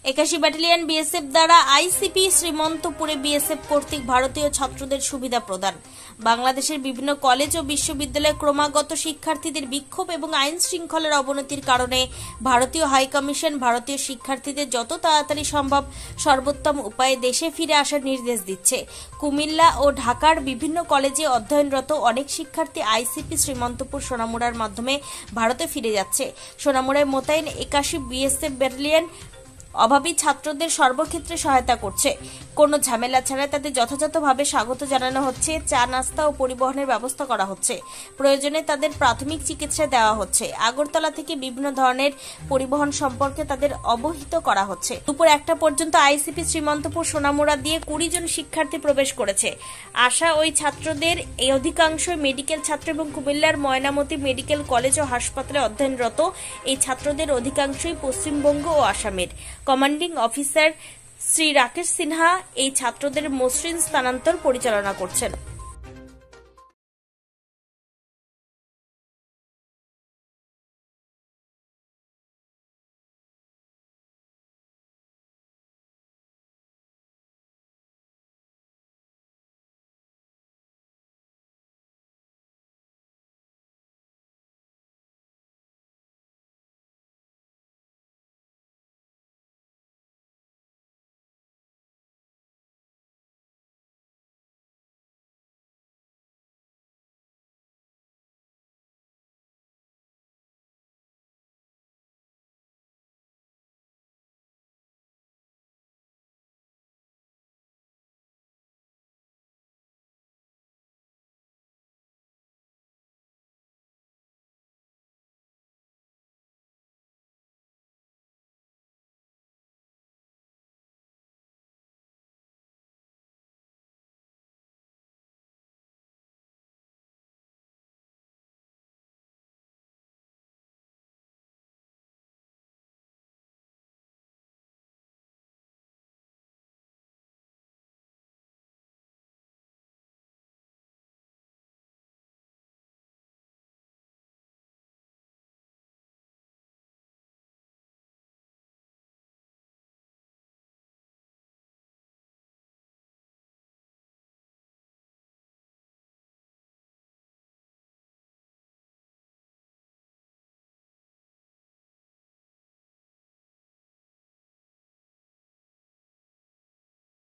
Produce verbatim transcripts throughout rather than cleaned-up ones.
একাশি battalion BSF দ্বারা ICP শ্রীমন্তপুরে বিএসএফ কর্তৃক ভারতীয় ছাত্রদের সুবিধা প্রদান। বাংলাদেশের বিভিন্ন কলেজ ও বিশ্ববিদ্যালয়ে ক্রমাগত শিক্ষার্থীদের বিক্ষোভ এবং আইন শৃঙ্খলার অবনতির কারণে ভারতীয় হাইকমিশন ভারতীয় শিক্ষার্থীদের যত তাড়াতাড়ি সম্ভব সর্বোত্তম উপায়ে দেশে ফিরে আসার নির্দেশ দিচ্ছে। কুমিল্লা ও ঢাকার বিভিন্ন কলেজে অধ্যয়নরত অনেক শিক্ষার্থী আইসিপি শ্রীমন্তপুর সোনামুড়ার মাধ্যমে ভারতে ফিরে যাচ্ছে। সোনামুড়ায় মোতায়েন একাশি বিএসএফ ব্যাটালিয়ন অভাবী ছাত্রদের সর্বক্ষেত্রে সহায়তা করছে। কোনো ঝামেলা ছাড়া তাদের যথাযথভাবে স্বাগত জানানো হচ্ছে, চা নাস্তা ও পরিবহনের ব্যবস্থা করা হচ্ছে, প্রয়োজনে তাদের প্রাথমিক চিকিৎসা দেওয়া হচ্ছে। আগরতলা থেকে বিভিন্ন ধরনের পরিবহন সম্পর্কে তাদের অবহিত করা হচ্ছে। দুপুর একটা পর্যন্ত আইসিপি শ্রীমন্তপুর সোনামুড়া দিয়ে কুড়ি জন শিক্ষার্থী প্রবেশ করেছে। আশা ওই ছাত্রদের এই অধিকাংশই মেডিকেল ছাত্র এবং কুমিল্লার ময়নামতি মেডিকেল কলেজ ও হাসপাতালে অধ্যয়নরত এই ছাত্রদের অধিকাংশই পশ্চিমবঙ্গ ও আসামের। কমান্ডিং অফিসার শ্রী রাকেশ সিনহা এই ছাত্রদের মসৃণ স্থানান্তর পরিচালনা করছেন।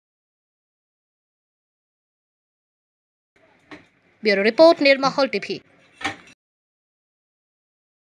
Bureau report Nirmahal TV.